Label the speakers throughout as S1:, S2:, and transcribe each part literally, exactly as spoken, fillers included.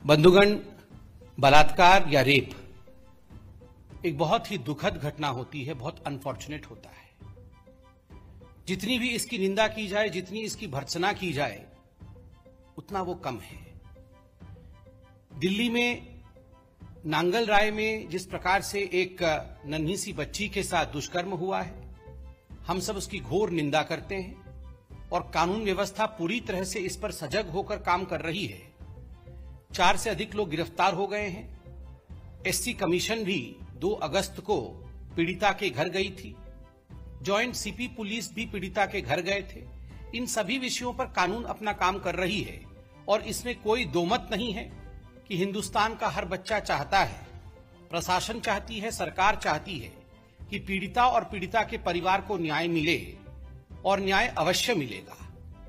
S1: बंधुगण, बलात्कार या रेप एक बहुत ही दुखद घटना होती है, बहुत अनफॉर्चुनेट होता है। जितनी भी इसकी निंदा की जाए, जितनी इसकी भर्त्सना की जाए, उतना वो कम है। दिल्ली में नांगल राय में जिस प्रकार से एक नन्ही सी बच्ची के साथ दुष्कर्म हुआ है, हम सब उसकी घोर निंदा करते हैं और कानून व्यवस्था पूरी तरह से इस पर सजग होकर काम कर रही है। चार से अधिक लोग गिरफ्तार हो गए हैं। एससी कमीशन भी दो अगस्त को पीड़िता के घर गई थी। जॉइंट सीपी पुलिस भी पीड़िता के घर गए थे। इन सभी विषयों पर कानून अपना काम कर रही है और इसमें कोई दोमत नहीं है कि हिंदुस्तान का हर बच्चा चाहता है, प्रशासन चाहती है, सरकार चाहती है कि पीड़िता और पीड़िता के परिवार को न्याय मिले और न्याय अवश्य मिलेगा।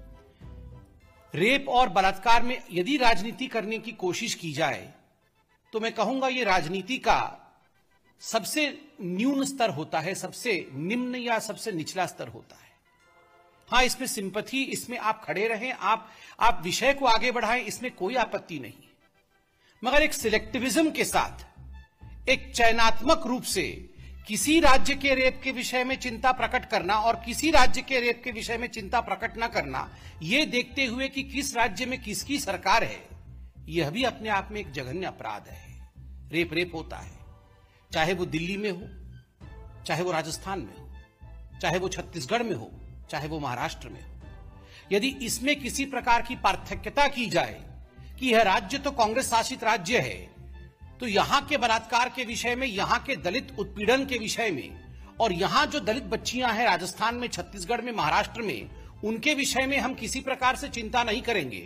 S1: रेप और बलात्कार में यदि राजनीति करने की कोशिश की जाए तो मैं कहूंगा ये राजनीति का सबसे न्यून स्तर होता है, सबसे निम्न या सबसे निचला स्तर होता है। हां, इसमें सिंपैथी, इसमें आप खड़े रहें, आप आप विषय को आगे बढ़ाएं, इसमें कोई आपत्ति नहीं है। मगर एक सिलेक्टिविज्म के साथ, एक चयनात्मक रूप से किसी राज्य के रेप के विषय में चिंता प्रकट करना और किसी राज्य के रेप के विषय में चिंता प्रकट न करना, यह देखते हुए कि किस राज्य में किसकी सरकार है, यह भी अपने आप में एक जघन्य अपराध है। रेप रेप होता है, चाहे वो दिल्ली में हो, चाहे वो राजस्थान में हो, चाहे वो छत्तीसगढ़ में हो, चाहे वो महाराष्ट्र में हो। यदि इसमें किसी प्रकार की पार्थक्यता की जाए कि यह राज्य तो कांग्रेस शासित राज्य है, तो यहां के बलात्कार के विषय में, यहां के दलित उत्पीड़न के विषय में और यहां जो दलित बच्चियां हैं राजस्थान में, छत्तीसगढ़ में, महाराष्ट्र में, उनके विषय में हम किसी प्रकार से चिंता नहीं करेंगे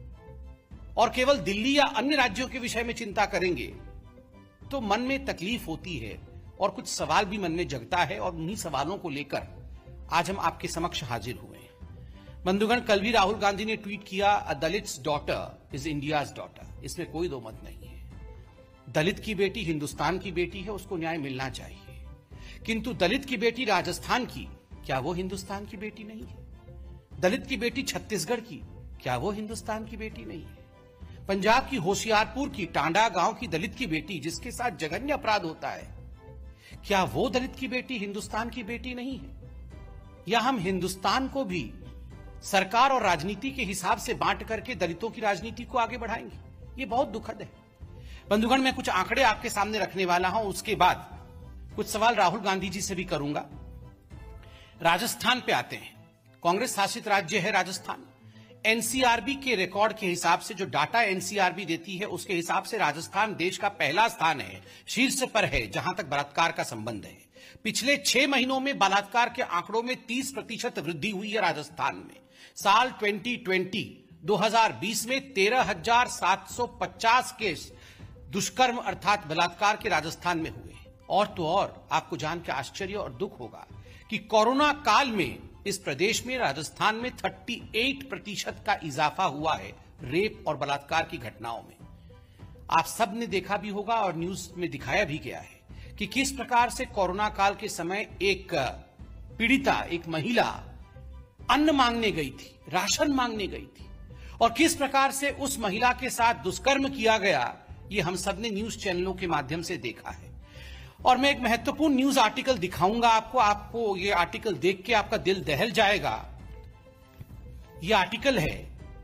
S1: और केवल दिल्ली या अन्य राज्यों के विषय में चिंता करेंगे, तो मन में तकलीफ होती है और कुछ सवाल भी मन में जगता है और उन्हीं सवालों को लेकर आज हम आपके समक्ष हाजिर हुए हैं। बंधुगण, कल भी राहुल गांधी ने ट्वीट किया, a Dalit's daughter is India's daughter. इसमें कोई दो मत नहीं है। दलित की बेटी हिंदुस्तान की बेटी है, उसको न्याय मिलना चाहिए। किंतु दलित की बेटी राजस्थान की, क्या वो हिंदुस्तान की बेटी नहीं है? दलित की बेटी छत्तीसगढ़ की, क्या वो हिंदुस्तान की बेटी नहीं है? पंजाब की होशियारपुर की टांडा गांव की दलित की बेटी, जिसके साथ जघन्य अपराध होता है, क्या वो दलित की बेटी हिंदुस्तान की बेटी नहीं है? या हम हिंदुस्तान को भी सरकार और राजनीति के हिसाब से बांट करके दलितों की राजनीति को आगे बढ़ाएंगे? ये बहुत दुखद है। बंधुगण, मैं कुछ आंकड़े आपके सामने रखने वाला हूं, उसके बाद कुछ सवाल राहुल गांधी जी से भी करूंगा। राजस्थान पे आते हैं। कांग्रेस शासित राज्य है राजस्थान। एनसीआरबी के रिकॉर्ड के हिसाब से, जो डाटा एनसीआरबी देती है, उसके हिसाब से राजस्थान देश का पहला स्थान है, शीर्ष पर है जहां तक बलात्कार का संबंध है। पिछले छह महीनों में बलात्कार के आंकड़ों में तीस प्रतिशत वृद्धि हुई है राजस्थान में। साल दो हज़ार बीस में तेरह हजार सात सौ पचास केस दुष्कर्म अर्थात बलात्कार के राजस्थान में हुए। और तो और आपको जान के आश्चर्य और दुख होगा कि कोरोना काल में इस प्रदेश में, राजस्थान में अड़तीस प्रतिशत का इजाफा हुआ है रेप और बलात्कार की घटनाओं में। आप सब ने देखा भी होगा और न्यूज में दिखाया भी गया है कि किस प्रकार से कोरोना काल के समय एक पीड़िता, एक महिला अन्न मांगने गई थी, राशन मांगने गई थी और किस प्रकार से उस महिला के साथ दुष्कर्म किया गया, ये हम सब ने न्यूज चैनलों के माध्यम से देखा है। और मैं एक महत्वपूर्ण न्यूज आर्टिकल दिखाऊंगा आपको। आपको ये आर्टिकल देख के आपका दिल दहल जाएगा। ये आर्टिकल है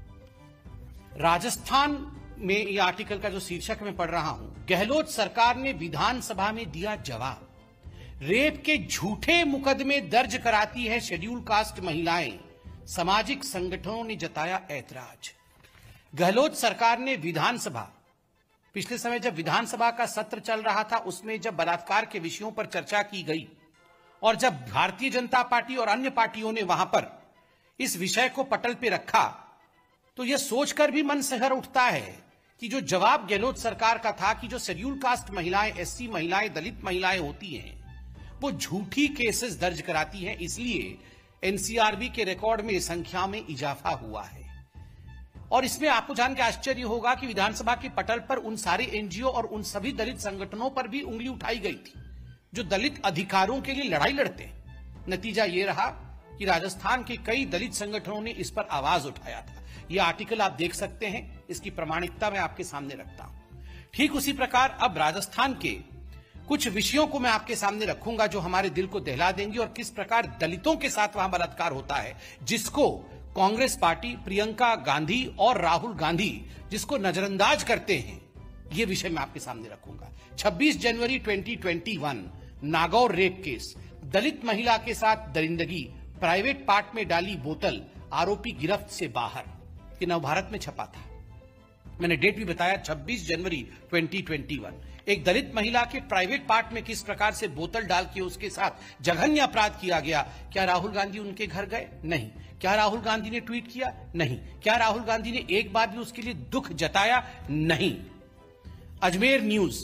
S1: राजस्थान में, ये आर्टिकल का जो शीर्षक मैं पढ़ रहा हूं, गहलोत सरकार ने विधानसभा में दिया जवाब। रेप के झूठे मुकदमे दर्ज कराती है शेड्यूल कास्ट महिलाएं, सामाजिक संगठनों ने जताया ऐतराज। गहलोत सरकार ने विधानसभा, पिछले समय जब विधानसभा का सत्र चल रहा था, उसमें जब बलात्कार के विषयों पर चर्चा की गई और जब भारतीय जनता पार्टी और अन्य पार्टियों ने वहां पर इस विषय को पटल पे रखा, तो यह सोचकर भी मन सिहर उठता है कि जो जवाब गहलोत सरकार का था कि जो शेड्यूल कास्ट महिलाएं, एससी महिलाएं, दलित महिलाएं होती हैं, वो झूठी केसेस दर्ज कराती हैं, इसलिए एनसीआरबी के रिकॉर्ड में संख्या में इजाफा हुआ है। और इसमें आपको जान के आश्चर्य होगा कि विधानसभा के पटल पर उन सारे एनजीओ और उन सभी दलित संगठनों पर भी उंगली उठाई गई थी जो दलित अधिकारों के लिए लड़ाई लड़ते हैं। नतीजा यह रहा कि राजस्थान के कई दलित संगठनों ने इस पर आवाज उठाया था। यह आर्टिकल आप देख सकते हैं, इसकी प्रामाणिकता मैं आपके सामने रखता हूं। ठीक उसी प्रकार अब राजस्थान के कुछ विषयों को मैं आपके सामने रखूंगा जो हमारे दिल को दहला देंगे और किस प्रकार दलितों के साथ वहां बलात्कार होता है, जिसको कांग्रेस पार्टी, प्रियंका गांधी और राहुल गांधी जिसको नजरअंदाज करते हैं, यह विषय मैं आपके सामने रखूंगा। छब्बीस जनवरी दो हज़ार इक्कीस नागौर रेप केस, दलित महिला के साथ दरिंदगी, प्राइवेट पार्ट में डाली बोतल, आरोपी गिरफ्त से बाहर। कि नवभारत में छपा था, मैंने डेट भी बताया, छब्बीस जनवरी दो हज़ार इक्कीस। एक दलित महिला के प्राइवेट पार्ट में किस प्रकार से बोतल डाल के उसके साथ जघन्य अपराध किया गया। क्या राहुल गांधी उनके घर गए? नहीं। क्या राहुल गांधी ने ट्वीट किया? नहीं। क्या राहुल गांधी ने एक बार भी उसके लिए दुख जताया? नहीं। अजमेर न्यूज,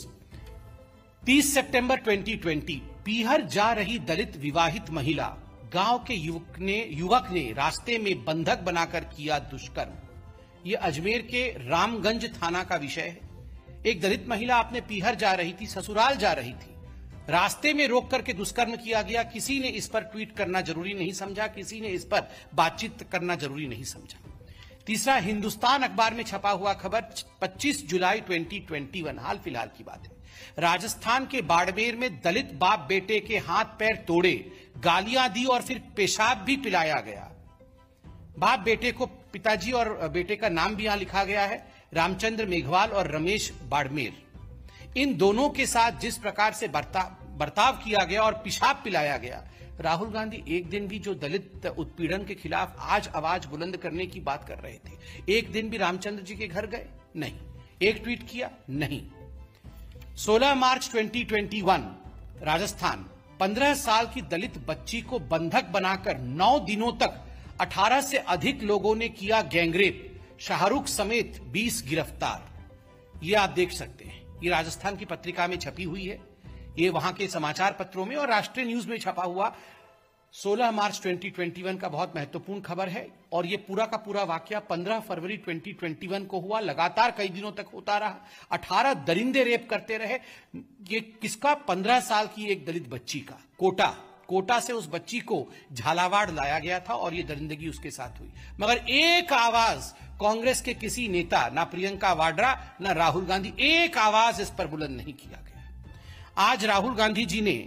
S1: तीस सितंबर दो हज़ार बीस, पीहर जा रही दलित विवाहित महिला, गांव के युवक ने युवक ने रास्ते में बंधक बनाकर किया दुष्कर्म। यह अजमेर के रामगंज थाना का विषय है। एक दलित महिला अपने पीहर जा रही थी, ससुराल जा रही थी, रास्ते में रोक करके दुष्कर्म किया गया। किसी ने इस पर ट्वीट करना जरूरी नहीं समझा, किसी ने इस पर बातचीत करना जरूरी नहीं समझा। तीसरा, हिंदुस्तान अखबार में छपा हुआ खबर, पच्चीस जुलाई दो हज़ार इक्कीस, हाल फिलहाल की बात है। राजस्थान के बाड़मेर में दलित बाप बेटे के हाथ पैर तोड़े, गालियां दी और फिर पेशाब भी पिलाया गया। बाप बेटे को, पिताजी और बेटे का नाम भी यहां लिखा गया है, रामचंद्र मेघवाल और रमेश बाड़मेर। इन दोनों के साथ जिस प्रकार से बर्ताव किया गया और पेशाब पिलाया गया, राहुल गांधी एक दिन भी जो दलित उत्पीड़न के खिलाफ आज आवाज बुलंद करने की बात कर रहे थे, एक दिन भी रामचंद्र जी के घर गए? नहीं। एक ट्वीट किया? नहीं। सोलह मार्च दो हज़ार इक्कीस, राजस्थान, पंद्रह साल की दलित बच्ची को बंधक बनाकर नौ दिनों तक अठारह से अधिक लोगों ने किया गैंगरेप, शाहरुख समेत बीस गिरफ्तार। ये आप देख सकते हैं, ये राजस्थान की पत्रिका में छपी हुई है, ये वहां के समाचार पत्रों में और राष्ट्रीय न्यूज में छपा हुआ सोलह मार्च दो हज़ार इक्कीस का बहुत महत्वपूर्ण खबर है। और ये पूरा का पूरा वाकया पंद्रह फरवरी दो हज़ार इक्कीस को हुआ, लगातार कई दिनों तक होता रहा, अठारह दरिंदे रेप करते रहे। ये किसका? पंद्रह साल की एक दलित बच्ची का। कोटा कोटा से उस बच्ची को झालावाड़ लाया गया था और ये दरिंदगी उसके साथ हुई। मगर एक आवाज कांग्रेस के किसी नेता, ना प्रियंका वाड्रा ना राहुल गांधी, एक आवाज इस पर बुलंद नहीं किया गया। आज राहुल गांधी जी ने,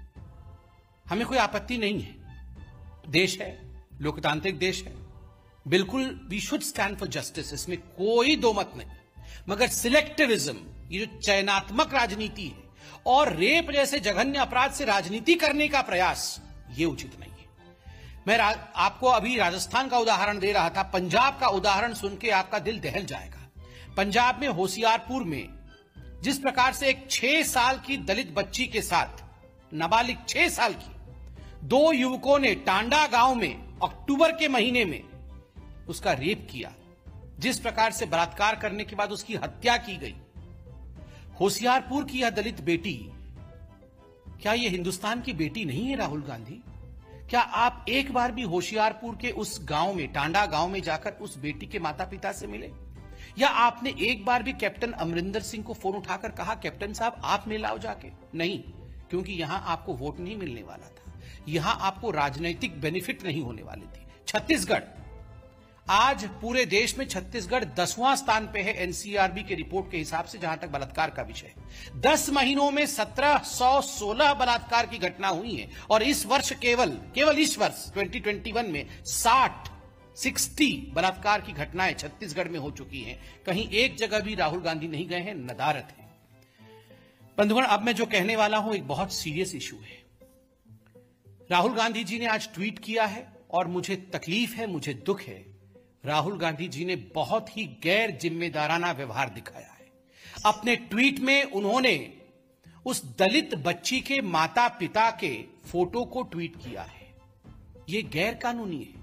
S1: हमें कोई आपत्ति नहीं है, देश है, लोकतांत्रिक देश है, बिल्कुल we should stand for justice, इसमें कोई दो मत नहीं। मगर सिलेक्टिविज्म, ये जो चयनात्मक राजनीति है और रेप जैसे जघन्य अपराध से राजनीति करने का प्रयास, ये उचित नहीं है। मैं आपको अभी राजस्थान का उदाहरण दे रहा था, पंजाब का उदाहरण सुन के आपका दिल दहल जाएगा। पंजाब में होशियारपुर में जिस प्रकार से एक छह साल की दलित बच्ची के साथ, नाबालिग छह साल की, दो युवकों ने टांडा गांव में अक्टूबर के महीने में उसका रेप किया, जिस प्रकार से बलात्कार करने के बाद उसकी हत्या की गई। होशियारपुर की यह दलित बेटी, क्या यह हिंदुस्तान की बेटी नहीं है राहुल गांधी? क्या आप एक बार भी होशियारपुर के उस गांव में, टांडा गांव में जाकर उस बेटी के माता पिता से मिले? या आपने एक बार भी कैप्टन अमरिंदर सिंह को फोन उठाकर कहा, कैप्टन साहब आप मिल आओ जाके? नहीं, क्योंकि यहां आपको वोट नहीं मिलने वाला था, यहां आपको राजनीतिक बेनिफिट नहीं होने वाली थी। छत्तीसगढ़, आज पूरे देश में छत्तीसगढ़ दसवां स्थान पे है एनसीआरबी के रिपोर्ट के हिसाब से, जहां तक बलात्कार का विषय। दस महीनों में सत्रह सौ सोलह बलात्कार की घटना हुई है और इस वर्ष केवल केवल इस वर्ष दो हज़ार इक्कीस में साठ साठ बलात्कार की घटनाएं छत्तीसगढ़ में हो चुकी हैं। कहीं एक जगह भी राहुल गांधी नहीं गए हैं, नदारत है। बंधुगण, अब मैं जो कहने वाला हूं एक बहुत सीरियस इशू है। राहुल गांधी जी ने आज ट्वीट किया है और मुझे तकलीफ है, मुझे दुख है। राहुल गांधी जी ने बहुत ही गैर जिम्मेदाराना व्यवहार दिखाया है। अपने ट्वीट में उन्होंने उस दलित बच्ची के माता पिता के फोटो को ट्वीट किया है। यह गैर कानूनी है।